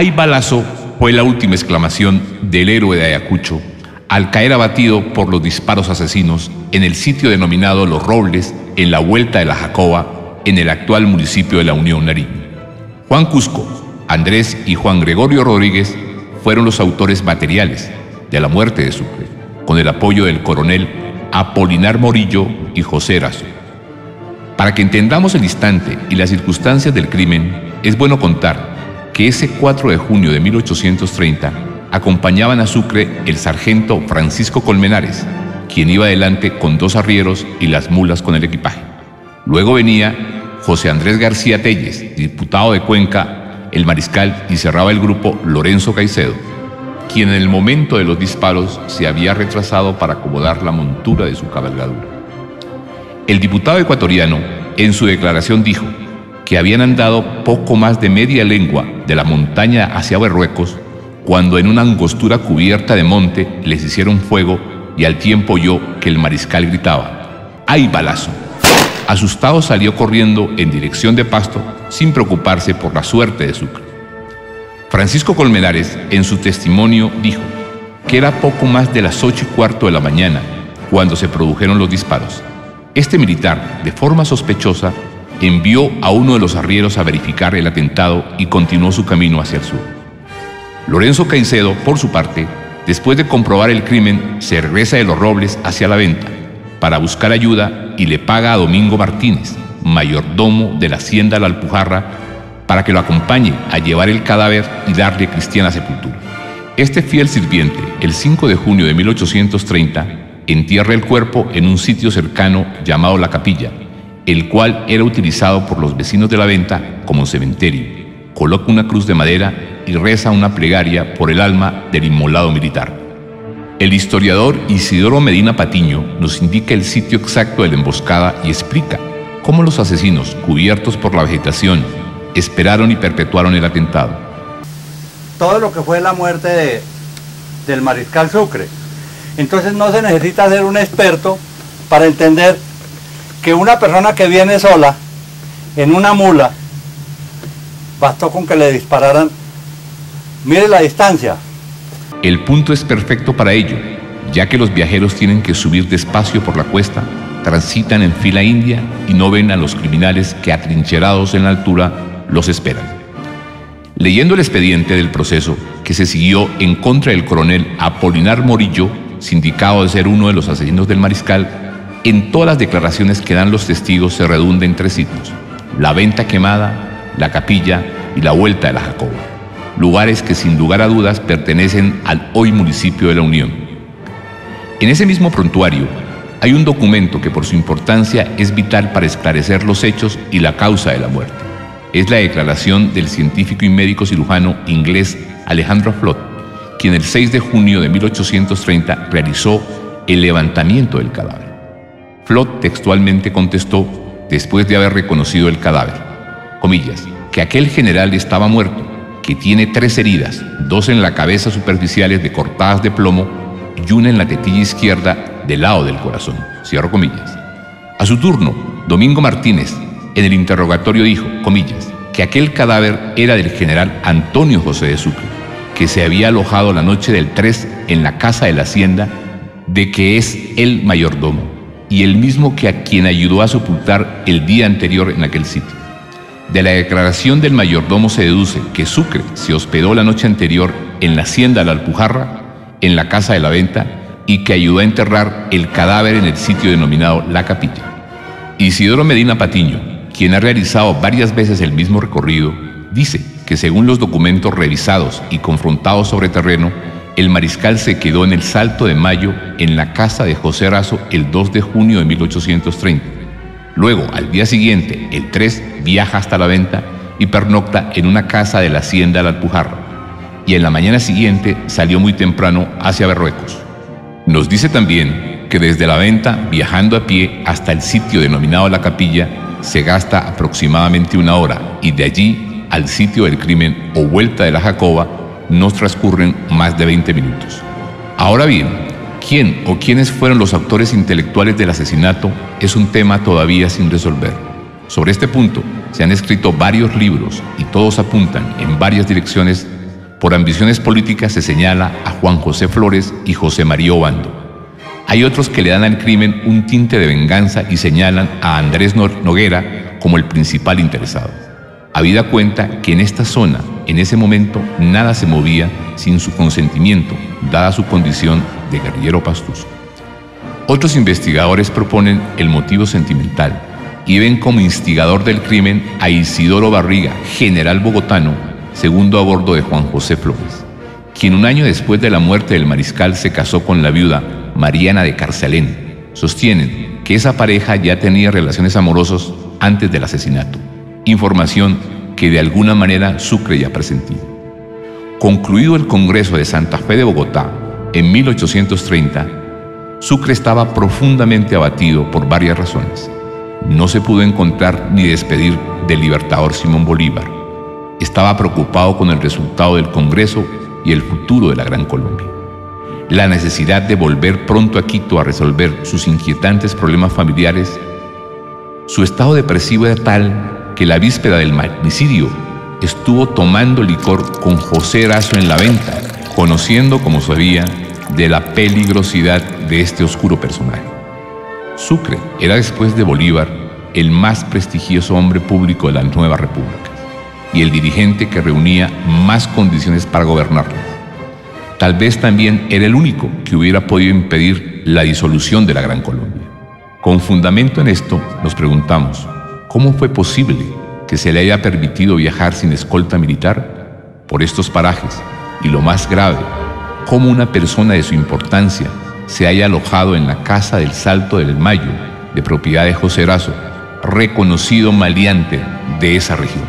¡Ay, balazo! Fue la última exclamación del héroe de Ayacucho al caer abatido por los disparos asesinos en el sitio denominado Los Robles, en la Vuelta de la Jacoba, en el actual municipio de La Unión, Nariño. Juan Cusco, Andrés y Juan Gregorio Rodríguez fueron los autores materiales de la muerte de Sucre, con el apoyo del coronel Apolinar Morillo y José Erazo. Para que entendamos el instante y las circunstancias del crimen, es bueno contar que ese 4 de junio de 1830 acompañaban a Sucre el sargento Francisco Colmenares, quien iba adelante con 2 arrieros y las mulas con el equipaje. Luego venía José Andrés García Telles, diputado de Cuenca, el mariscal, y cerraba el grupo Lorenzo Caicedo, quien en el momento de los disparos se había retrasado para acomodar la montura de su cabalgadura. El diputado ecuatoriano, en su declaración, dijo que habían andado poco más de media legua de la montaña hacia Berruecos cuando en una angostura cubierta de monte les hicieron fuego y al tiempo oyó que el mariscal gritaba: ¡ay, balazo! Asustado salió corriendo en dirección de Pasto sin preocuparse por la suerte de Sucre. Francisco Colmenares, en su testimonio, dijo que era poco más de las 8:15 de la mañana cuando se produjeron los disparos. Este militar, de forma sospechosa, envió a uno de los arrieros a verificar el atentado y continuó su camino hacia el sur. Lorenzo Caicedo, por su parte, después de comprobar el crimen, se regresa de Los Robles hacia La Venta para buscar ayuda y le paga a Domingo Martínez, mayordomo de la hacienda La Alpujarra, para que lo acompañe a llevar el cadáver y darle cristiana sepultura. Este fiel sirviente, el 5 de junio de 1830, entierra el cuerpo en un sitio cercano llamado La Capilla, el cual era utilizado por los vecinos de La Venta como cementerio. Coloca una cruz de madera y reza una plegaria por el alma del inmolado militar. El historiador Isidoro Medina Patiño nos indica el sitio exacto de la emboscada y explica cómo los asesinos, cubiertos por la vegetación, esperaron y perpetuaron el atentado. Todo lo que fue la muerte del mariscal Sucre. Entonces no se necesita ser un experto para entender que una persona que viene sola en una mula, bastó con que le dispararan. Mire la distancia. El punto es perfecto para ello, ya que los viajeros tienen que subir despacio por la cuesta, transitan en fila india y no ven a los criminales que, atrincherados en la altura, los esperan. Leyendo el expediente del proceso que se siguió en contra del coronel Apolinar Morillo, sindicado de ser uno de los asesinos del mariscal, en todas las declaraciones que dan los testigos se redunda en 3 sitios: La Venta quemada, La Capilla y la Vuelta de la Jacoba, lugares que sin lugar a dudas pertenecen al hoy municipio de La Unión. En ese mismo prontuario hay un documento que por su importancia es vital para esclarecer los hechos y la causa de la muerte. Es la declaración del científico y médico cirujano inglés Alejandro Flott, quien el 6 de junio de 1830 realizó el levantamiento del cadáver. Flott textualmente contestó, después de haber reconocido el cadáver, comillas, que aquel general estaba muerto, que tiene 3 heridas, 2 en la cabeza superficiales de cortadas de plomo y una en la tetilla izquierda del lado del corazón, cierro comillas. A su turno, Domingo Martínez, en el interrogatorio dijo, comillas, que aquel cadáver era del general Antonio José de Sucre, que se había alojado la noche del 3 en la casa de la hacienda, de que es el mayordomo, y el mismo que a quien ayudó a sepultar el día anterior en aquel sitio. De la declaración del mayordomo se deduce que Sucre se hospedó la noche anterior en la hacienda La Alpujarra, en la casa de La Venta, y que ayudó a enterrar el cadáver en el sitio denominado La Capilla. Isidoro Medina Patiño, quien ha realizado varias veces el mismo recorrido, dice que según los documentos revisados y confrontados sobre terreno, el mariscal se quedó en el Salto de Mayo en la casa de José Erazo el 2 de junio de 1830. Luego, al día siguiente, el 3, viaja hasta La Venta y pernocta en una casa de la hacienda La Alpujarra, y en la mañana siguiente salió muy temprano hacia Berruecos. Nos dice también que desde La Venta, viajando a pie hasta el sitio denominado La Capilla, se gasta aproximadamente 1 hora, y de allí al sitio del crimen o Vuelta de la Jacoba nos transcurren más de 20 minutos. Ahora bien, ¿quién o quiénes fueron los autores intelectuales del asesinato? Es un tema todavía sin resolver. Sobre este punto se han escrito varios libros y todos apuntan en varias direcciones Por ambiciones políticas se señala a Juan José Flores y José María Obando. Hay otros que le dan al crimen un tinte de venganza y señalan a Andrés Noguera como el principal interesado. Habida cuenta que en esta zona, en ese momento, nada se movía sin su consentimiento, dada su condición de guerrillero pastuso. Otros investigadores proponen el motivo sentimental y ven como instigador del crimen a Isidoro Barriga, general bogotano, segundo a bordo de Juan José Flores, quien un año después de la muerte del mariscal se casó con la viuda Mariana de Carcelén. Sostienen que esa pareja ya tenía relaciones amorosas antes del asesinato, información que de alguna manera Sucre ya presentía. Concluido el Congreso de Santa Fe de Bogotá en 1830, Sucre estaba profundamente abatido por varias razones. No se pudo encontrar ni despedir del libertador Simón Bolívar. Estaba preocupado con el resultado del Congreso y el futuro de la Gran Colombia. La necesidad de volver pronto a Quito a resolver sus inquietantes problemas familiares. Su estado depresivo era tal que la víspera del magnicidio estuvo tomando licor con José Erazo en la venta, conociendo, como sabía, de la peligrosidad de este oscuro personaje. Sucre era, después de Bolívar, el más prestigioso hombre público de la nueva república y el dirigente que reunía más condiciones para gobernarla. Tal vez también era el único que hubiera podido impedir la disolución de la Gran Colombia. Con fundamento en esto, nos preguntamos, ¿cómo fue posible que se le haya permitido viajar sin escolta militar por estos parajes? Y lo más grave, cómo una persona de su importancia se haya alojado en la Casa del Salto del Mayo, de propiedad de José Erazo, reconocido maleante de esa región.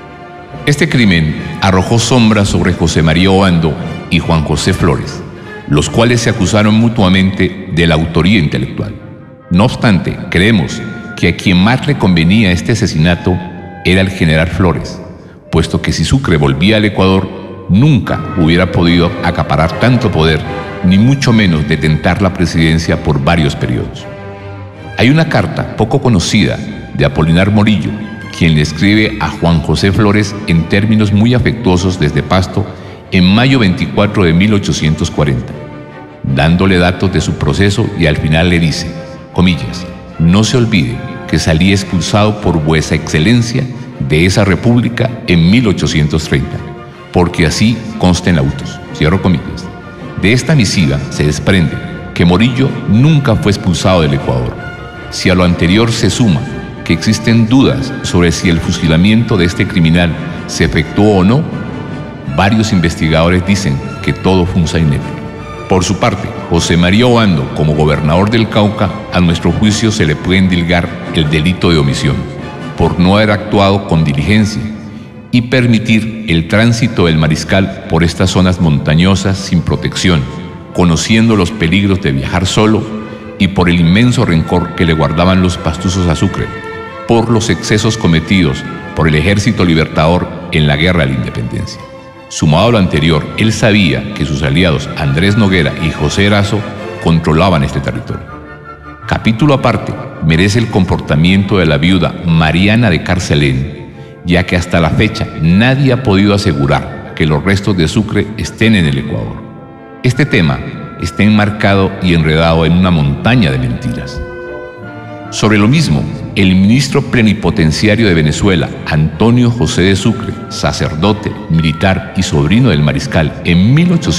Este crimen arrojó sombras sobre José María Obando y Juan José Flores, los cuales se acusaron mutuamente de la autoría intelectual. No obstante, creemos que a quien más le convenía este asesinato era el general Flores, puesto que si Sucre volvía al Ecuador, nunca hubiera podido acaparar tanto poder, ni mucho menos detentar la presidencia por varios periodos. Hay una carta poco conocida de Apolinar Morillo, quien le escribe a Juan José Flores en términos muy afectuosos desde Pasto en mayo 24 de 1840, dándole datos de su proceso, y al final le dice, comillas, no se olvide que salí expulsado por vuesa excelencia de esa república en 1830, porque así consta en autos, cierro comillas. De esta misiva se desprende que Morillo nunca fue expulsado del Ecuador. Si a lo anterior se suma que existen dudas sobre si el fusilamiento de este criminal se efectuó o no, varios investigadores dicen que todo fue un sainete. Por su parte, José María Obando, como gobernador del Cauca, a nuestro juicio se le puede endilgar el delito de omisión, por no haber actuado con diligencia y permitir el tránsito del mariscal por estas zonas montañosas sin protección, conociendo los peligros de viajar solo y por el inmenso rencor que le guardaban los pastusos a Sucre, por los excesos cometidos por el ejército libertador en la guerra de la independencia. Sumado a lo anterior, él sabía que sus aliados Andrés Noguera y José Erazo controlaban este territorio. Capítulo aparte merece el comportamiento de la viuda Mariana de Carcelén, ya que hasta la fecha nadie ha podido asegurar que los restos de Sucre estén en el Ecuador. Este tema está enmarcado y enredado en una montaña de mentiras. Sobre lo mismo, el ministro plenipotenciario de Venezuela, Antonio José de Sucre, sacerdote, militar y sobrino del mariscal, en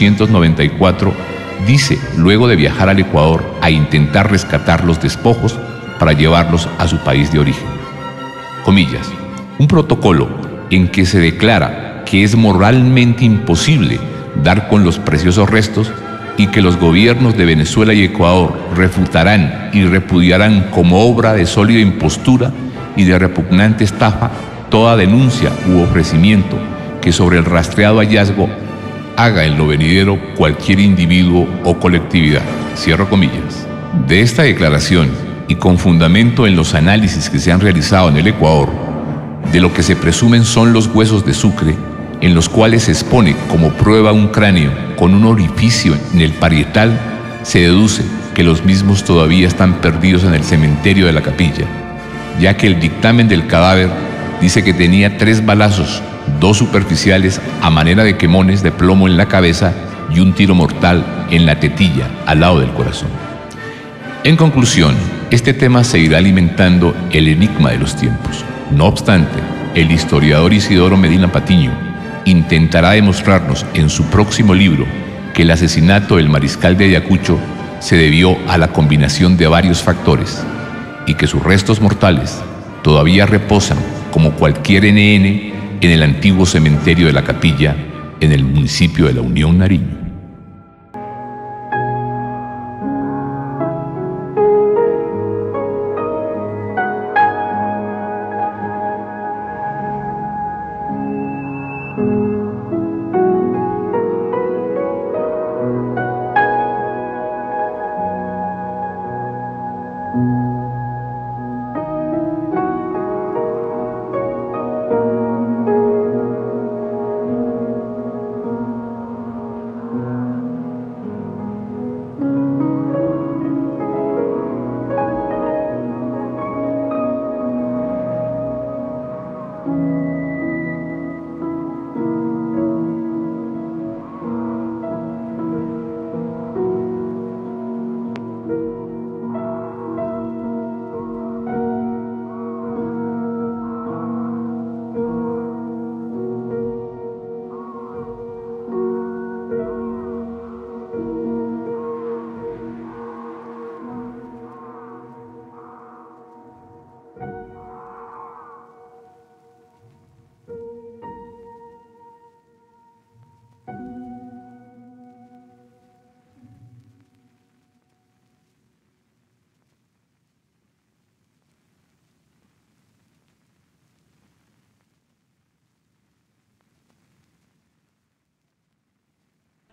1894, dice, luego de viajar al Ecuador a intentar rescatar los despojos para llevarlos a su país de origen. Comillas, un protocolo en que se declara que es moralmente imposible dar con los preciosos restos y que los gobiernos de Venezuela y Ecuador refutarán y repudiarán como obra de sólida impostura y de repugnante estafa toda denuncia u ofrecimiento que sobre el rastreado hallazgo haga en lo venidero cualquier individuo o colectividad. Cierro comillas. De esta declaración, y con fundamento en los análisis que se han realizado en el Ecuador, de lo que se presumen son los huesos de Sucre, en los cuales se expone como prueba un cráneo con un orificio en el parietal, se deduce que los mismos todavía están perdidos en el cementerio de la capilla, ya que el dictamen del cadáver dice que tenía 3 balazos 2 superficiales a manera de quemones de plomo en la cabeza y un tiro mortal en la tetilla, al lado del corazón. En conclusión, este tema seguirá alimentando el enigma de los tiempos. No obstante, el historiador Isidoro Medina Patiño intentará demostrarnos en su próximo libro que el asesinato del mariscal de Ayacucho se debió a la combinación de varios factores y que sus restos mortales todavía reposan como cualquier NN en el antiguo cementerio de la Capilla en el municipio de La Unión, Nariño.